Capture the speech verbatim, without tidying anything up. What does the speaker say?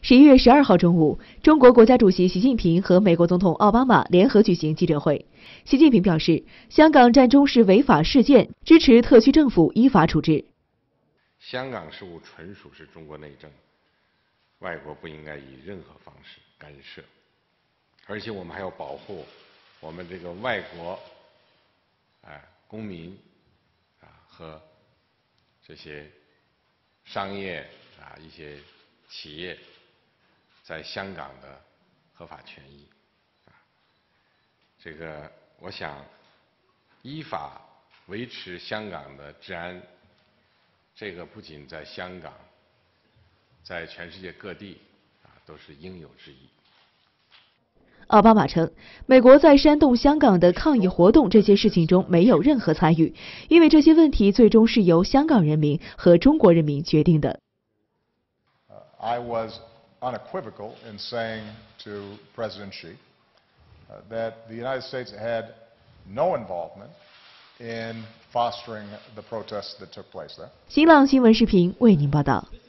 十一月十二号中午，中国国家主席习近平和美国总统奥巴马联合举行记者会。习近平表示，香港占中是违法事件，支持特区政府依法处置。 香港事务纯属是中国内政，外国不应该以任何方式干涉。而且我们还要保护我们这个外国啊、呃、公民啊和这些商业啊一些企业在香港的合法权益啊，这个我想依法维持香港的治安，这个不仅在香港，在全世界各地啊都是应有之义。 奥巴马称，美国在煽动香港的抗议活动这些事情中没有任何参与，因为这些问题最终是由香港人民和中国人民决定的。 I was unequivocal in saying to President Xi uh, that the United States had no involvement in fostering the protests that took place there. 新浪新闻视频为您报道。